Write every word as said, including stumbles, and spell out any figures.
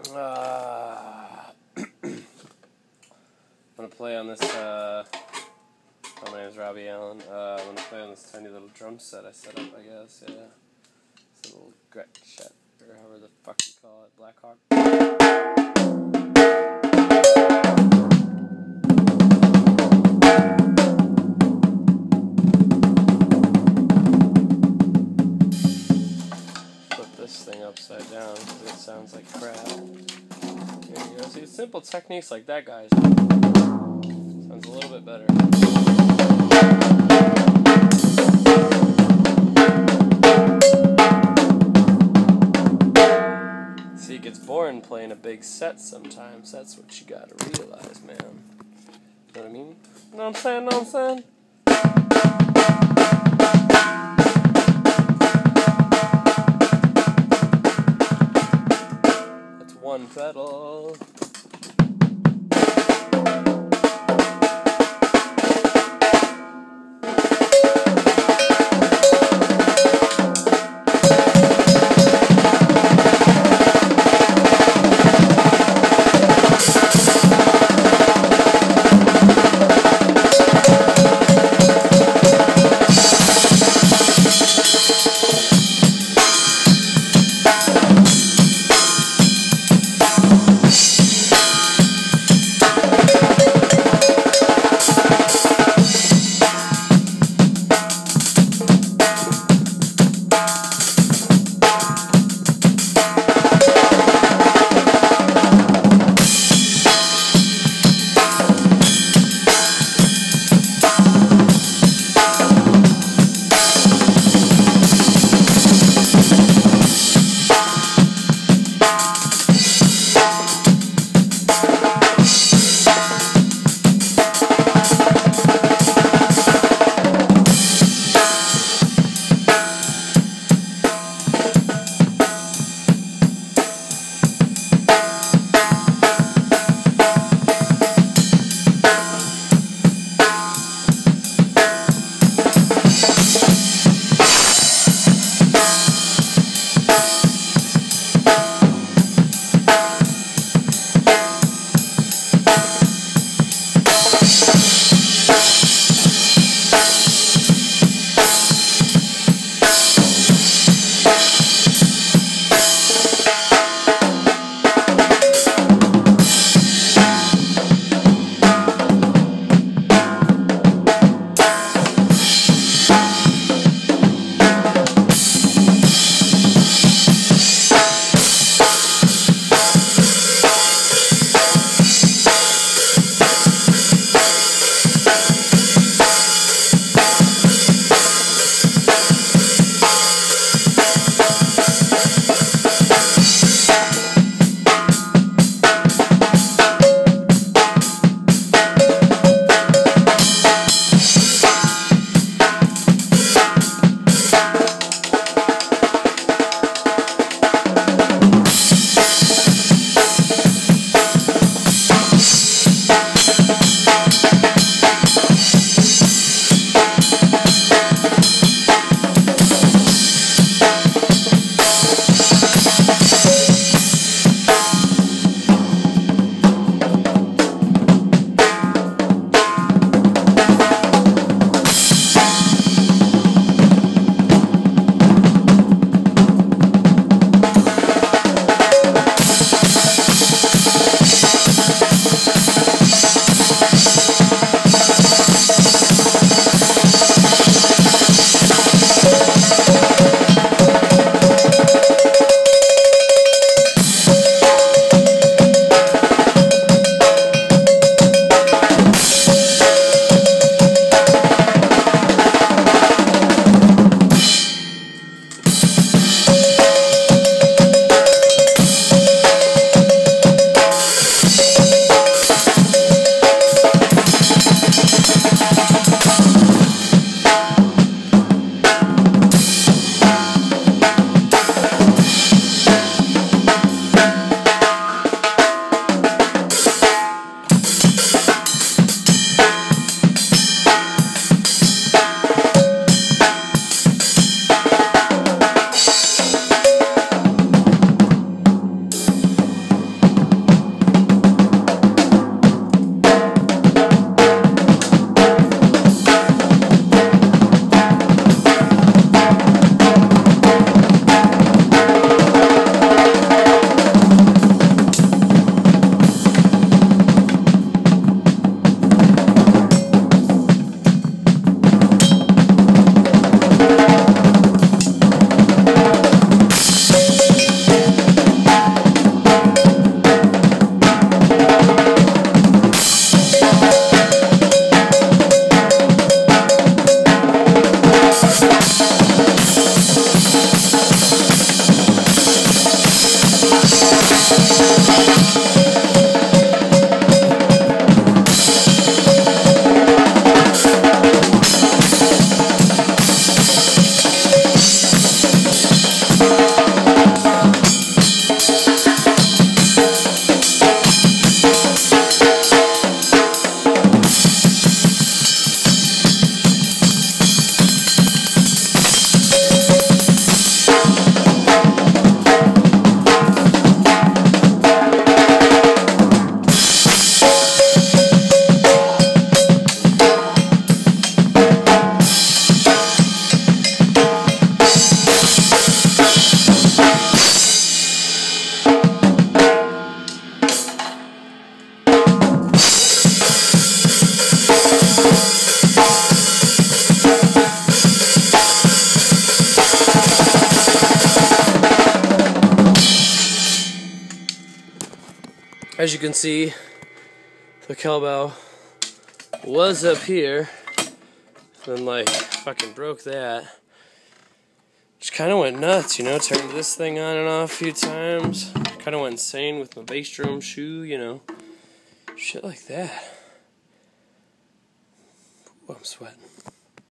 Uh, I'm gonna play on this. Uh, oh, my name's Robbie Allen. Uh, I'm gonna play on this tiny little drum set I set up. I guess, yeah. It's a little Gretsch or however the fuck you call it, Black Hawk. Flip this thing upside down because it sounds like crap. Here you go. See, simple techniques like that, guys. Sounds a little bit better. See, it gets boring playing a big set sometimes. That's what you gotta realize, man. Know what I mean? Know what I'm saying? Know what I'm saying? That's one pedal. as you can see, the cowbell was up here, then like fucking broke that. Just kind of went nuts, you know, turned this thing on and off a few times. Kind of went insane with my bass drum shoe, you know. Shit like that. Ooh, I'm sweating.